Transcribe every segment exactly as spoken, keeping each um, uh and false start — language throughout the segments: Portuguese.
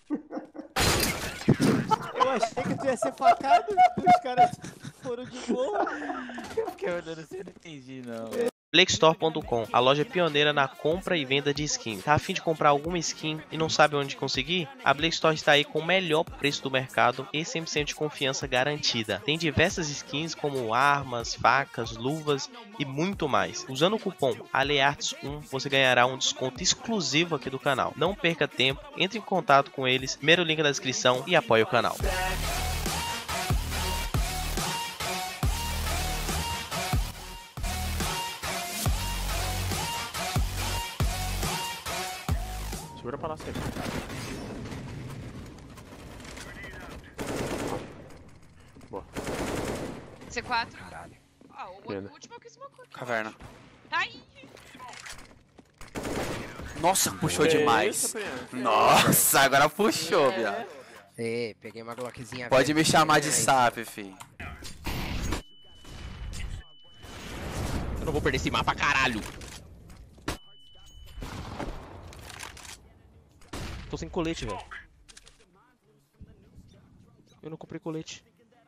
Eu achei que tu ia ser facado, os caras foram de boa. Eu fiquei olhando assim, eu não entendi não. Blake Store ponto com, a loja pioneira na compra e venda de skin. Tá a fim de comprar alguma skin e não sabe onde conseguir? A Blake Store está aí com o melhor preço do mercado e cem por cento de confiança garantida. Tem diversas skins como armas, facas, luvas e muito mais. Usando o cupom ALEARTS um, você ganhará um desconto exclusivo aqui do canal. Não perca tempo, entre em contato com eles, primeiro link na descrição e apoie o canal. Segura pra lá sempre. Boa. C quatro. Caralho. Ah, o, Pena. o último que esmocou. Caverna. Ai! Nossa, puxou Que demais. isso, Priano? Nossa, agora puxou, viado. Ei, peguei uma Glockzinha. Pode me verde. chamar de Aí. sape, fi. Eu não vou perder esse mapa, caralho. Tô sem colete, velho. Eu não comprei colete.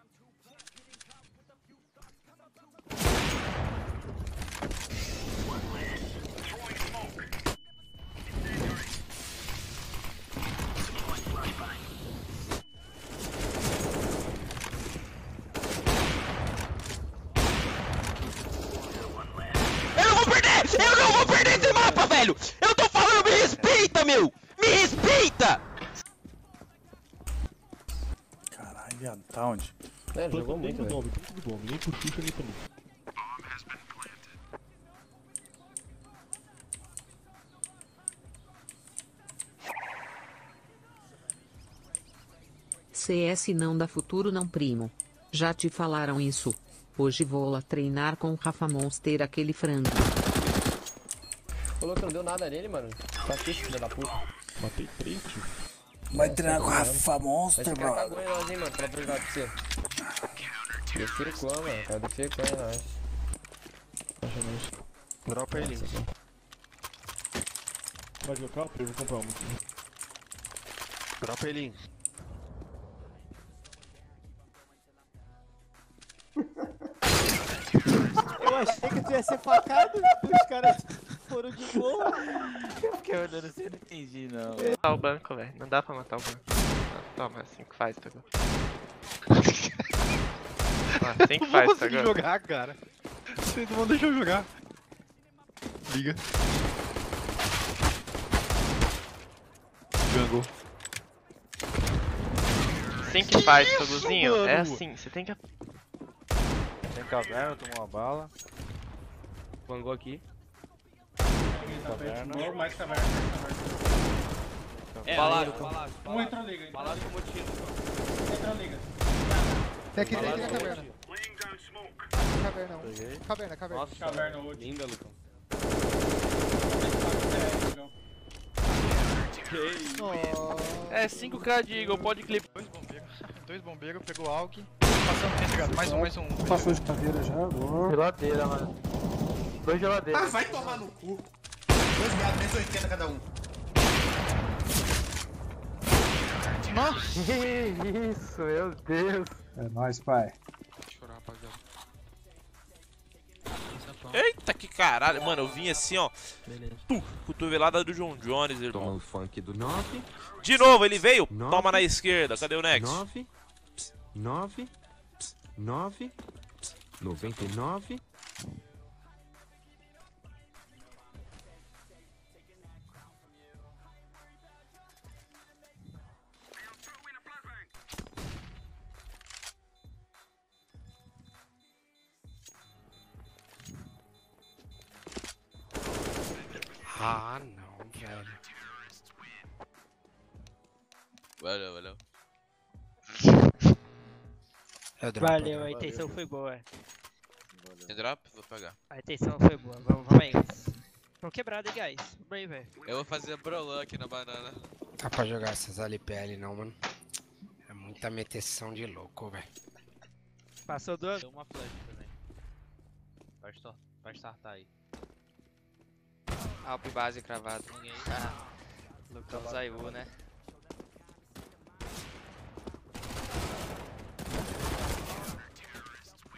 Eu não vou perder! Eu não vou perder esse mapa, velho! Eu tô falando, me respeita, meu! Me respeita! Caralho, viado, tá onde? É, ele jogou muito, velho. Nem por ficha, nem por mim. C S não dá futuro não, primo. Já te falaram isso. Hoje vou lá treinar com o Rafa Monster aquele frango. Falou que não deu nada nele, mano. Tá triste, filho da puta. Matei três, tio. Vai treinar com a Rafa Monster, Esse cara cagou em nós, hein, mano, pra jogar pra você. Defecou, mano. Cara, defecou em nós. Dropa ele. Vai jogar? Eu vou comprar um. Dropa ele. Eu achei que tu ia ser facado, os caras foram de boa. Eu fiquei olhando assim, eu não entendi não. Matar o banco, velho. Não dá pra matar o banco. Toma, assim que faz, tá agora. Assim que Não faz, vou tá conseguir agora. jogar, cara. Vocês não vão deixar eu jogar. Liga. Jungle. Assim que faz, Toguzinho. mano? É assim, você tem que. Tem caverna, tomou uma bala. Vangou aqui. Caverna. Mais caverna, mais É, Palácio, palácio. caverna. Um entrou liga. Palácio tomou tiro. Entrou liga. Tem aqui, tem aqui na Palácio caverna. tomou tiro. Caverna um. Peguei. Caverna, caverna. Nossa, Caverna última. linda, Lucão. Nossa. É cinco K de Eagle, pode clipar. Dois bombeiros. Dois bombeiros, pegou o Alck. Passando, tem chegado. Mais um, mais um. Passou de cadeira já, agora. Geladeira, mano. Dois geladeiras. Ah, vai tomar no cu. Dois viados, menos oitenta cada um. Nossa! Que isso, meu Deus. É nóis, pai. Chorar, rapaziada. Eita, que caralho. Mano, eu vim assim, ó. Beleza. Tu, cotovelada do John Jones, irmão. Toma o funk do nove. De novo, ele veio. Nove. Toma na esquerda. Cadê o Next? nove. nove. nove. noventa e nove. Ah, não, velho. Valeu, valeu. Valeu, a intenção foi boa. Tem drop? Vou pegar. A intenção foi boa. Vamos, vamos aí, guys. Tão quebrado, hein, guys. Vamos aí, velho. Eu vou fazer brolão aqui na banana. Dá pra jogar essas L P L não, mano. É muita meteção de louco, velho. Passou do... Tem uma flash também. Pode, star- pode startar aí. Alp base cravado. Ninguém. Lucão Zaiu, né?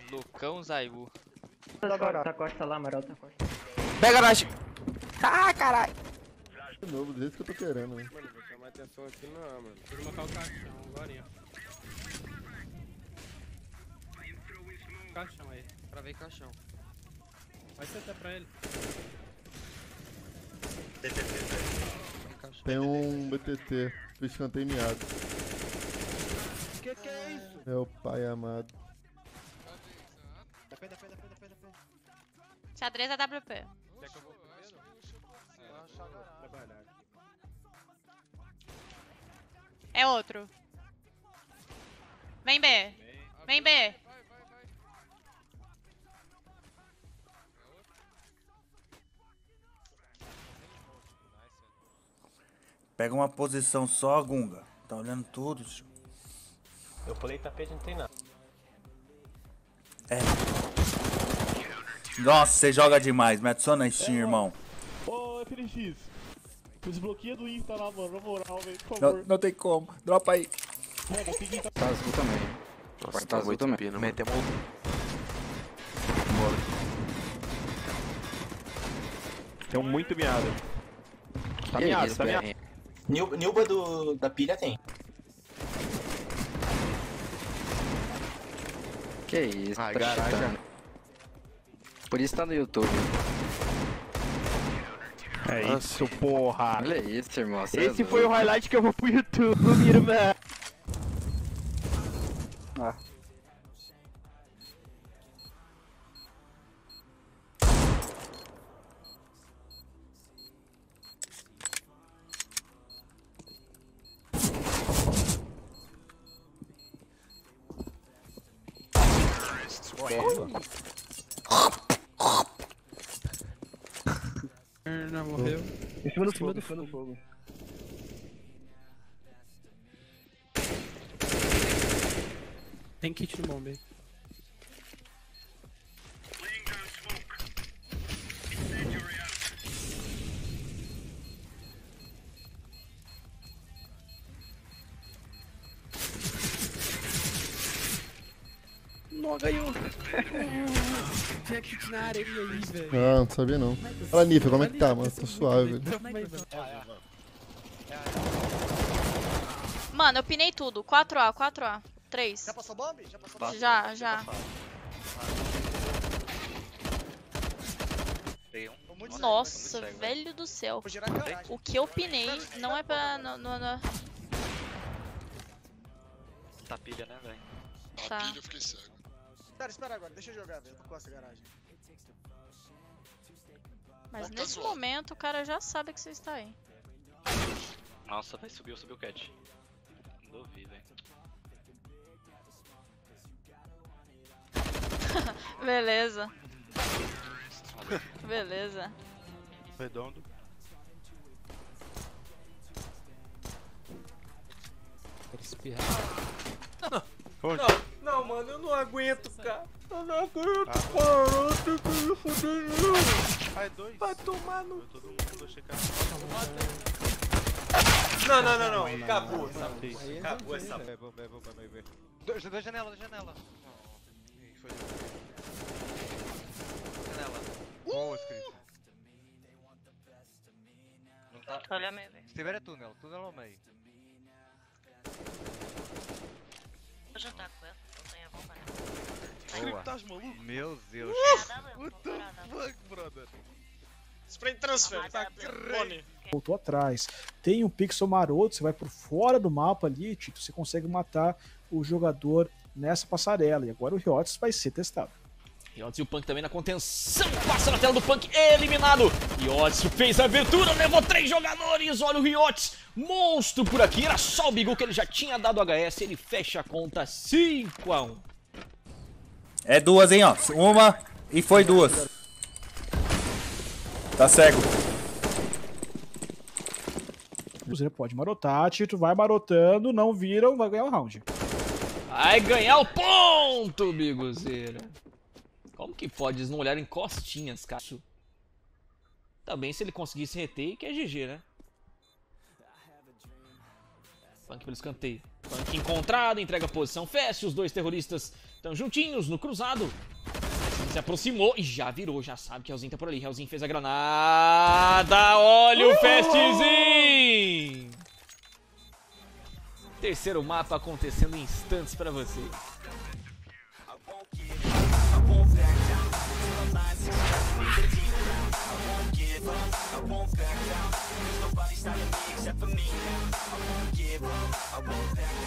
Lucão Zaiu. Tá costa lá, Amaral, tá costa. Pega nós. Ah, caralho. De novo, do jeito que eu tô querendo, né? Mano, vou chamar atenção aqui não, mano. Vou colocar o caixão agora. Caixão aí. Pra ver caixão. Vai sentar pra ele. B T T. Tem um B T T, do escanteio miado. Que que é isso? Meu pai amado. Da pé, da pé, da pé, da pé, da pé. Xadrez é W P. Quer que eu vou primeiro? Eu vou achar agora. Trabalhar aqui. É outro. Vem B. Vem B. Pega uma posição só, Gunga. Tá olhando tudo, tio. Eu pulei tapete, não tem nada. É. Nossa, você joga demais. Me adiciona na Steam, irmão. Ô, F N X. Desbloqueia do Insta lá, mano. Na moral, velho. Por Não, favor. não tem como. Dropa aí. Mano, eu tenho que entrar. Tá azul também. Nossa, tá azul também. Metemos. Tem um muito miado. Tá miado, tá miado. Nilba do, da pilha tem. Que isso, Ah, tá garagem. chutando. Por isso tá no YouTube. É isso, porra. Olha isso, irmão. cê é Esse louco. foi o highlight que eu vou pro YouTube, irmão. Ah. Não, morreu. Em cima do fogo, em cima do fogo. Tem kit no bombe aí. Não ganhou. Tinha kit na areia aí, velho. Ah, não sabia não. Fala, Nifa, como é que tá, mano? Tô suave, velho. Mano, eu pinei tudo. quatro A, quatro A. três. Já passou bomb? Já passou bomb? Já, já. Nossa, velho do céu. O que eu pinei não é pra... Não, não, não. Tá pilha, né, velho? Tá. Eu fiquei cego. Espera, espera agora. Deixa eu jogar, velho. Com essa garagem. Mas nesse momento o cara já sabe que você está aí. Nossa, vai subir, subiu o cat. Não duvido, hein. Beleza. Beleza. Redondo. Não, não, não, mano, eu não aguento, cara. Eu não aguento, cara. Eu tenho que me fuder, não. Vai dois. Vai tomar no... Todo mundo checar. Não, não, não, não. Acabou essa porra. Acabou essa porra. Vamos ver, vamos ver, vamos ver. Dois, da janela, da janela. Foi. Janela. Boa, escrito. Não tá. Olha meio, velho. Se tiver é túnel, túnel ao meio. Vou jantar com ela, não tenho a vontade. Boa. Estás maluco? Meu Deus. What the fuck, brother? Spray transfer, tá crone. Voltou atrás. Tem um pixel maroto, você vai por fora do mapa ali, Tito, você consegue matar o jogador nessa passarela. E agora o Riots vai ser testado. Riots e o Punk também na contenção. Passa na tela do Punk, eliminado. Riots fez a abertura, levou três jogadores. Olha o Riots, monstro por aqui. Era só o Bigu que ele já tinha dado H S. Ele fecha a conta cinco a um. É duas, hein, ó. Uma e foi duas. Tá cego. O Cruzeiro pode marotar, Tito vai marotando, não viram, vai ganhar o round. Vai ganhar o ponto, Biguzeira. Como que pode eles não olharem costinhas, cara? Também se ele conseguisse reter, que é G G, né? Punk pelo escanteio. Punk encontrado, entrega a posição, fecha. Os dois terroristas Estão juntinhos no cruzado. Se aproximou e já virou, já sabe que Hellzinho tá por ali. Hellzinho fez a granada. Olha o festzinho! Terceiro mapa acontecendo em instantes pra você. I won't back down. There's nobody stopping me except for me now. I won't give up. I won't back